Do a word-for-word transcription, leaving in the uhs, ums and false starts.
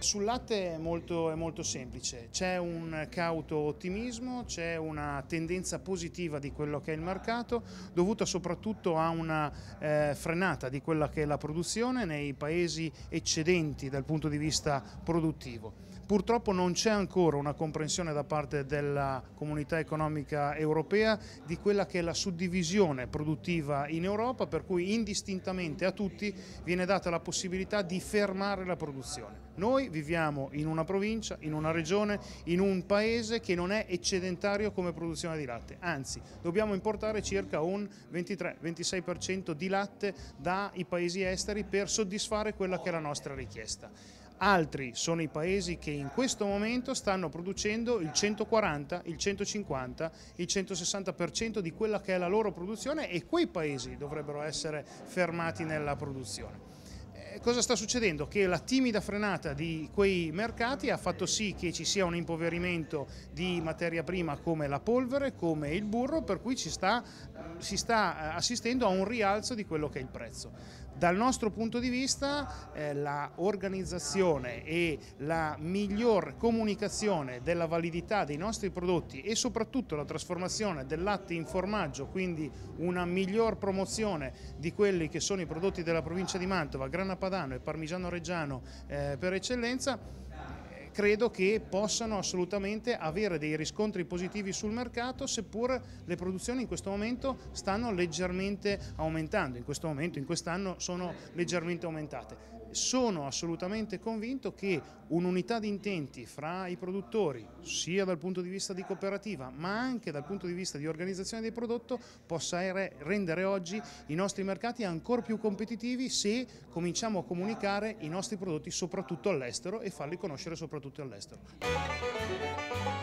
Sul latte è molto, è molto semplice, c'è un cauto ottimismo, c'è una tendenza positiva di quello che è il mercato, dovuta soprattutto a una eh, frenata di quella che è la produzione nei paesi eccedenti dal punto di vista produttivo. Purtroppo non c'è ancora una comprensione da parte della comunità economica europea di quella che è la suddivisione produttiva in Europa, per cui indistintamente a tutti viene data la possibilità di fermare la produzione. Noi viviamo in una provincia, in una regione, in un paese che non è eccedentario come produzione di latte, anzi dobbiamo importare circa un ventitré ventisei per cento di latte dai paesi esteri per soddisfare quella che è la nostra richiesta. Altri sono i paesi che in questo momento stanno producendo il centoquaranta, il centocinquanta, il centosessanta per cento di quella che è la loro produzione, e quei paesi dovrebbero essere fermati nella produzione. Cosa sta succedendo? Che la timida frenata di quei mercati ha fatto sì che ci sia un impoverimento di materia prima come la polvere, come il burro, per cui ci sta, si sta assistendo a un rialzo di quello che è il prezzo. Dal nostro punto di vista eh, la organizzazione e la miglior comunicazione della validità dei nostri prodotti e soprattutto la trasformazione del latte in formaggio, quindi una miglior promozione di quelli che sono i prodotti della provincia di Mantova, Grana Padano e Parmigiano Reggiano eh, per eccellenza, credo che possano assolutamente avere dei riscontri positivi sul mercato, seppur le produzioni in questo momento stanno leggermente aumentando, in questo momento, in quest'anno sono leggermente aumentate. Sono assolutamente convinto che un'unità di intenti fra i produttori, sia dal punto di vista di cooperativa ma anche dal punto di vista di organizzazione del prodotto, possa rendere oggi i nostri mercati ancora più competitivi se cominciamo a comunicare i nostri prodotti soprattutto all'estero e farli conoscere soprattutto all'estero.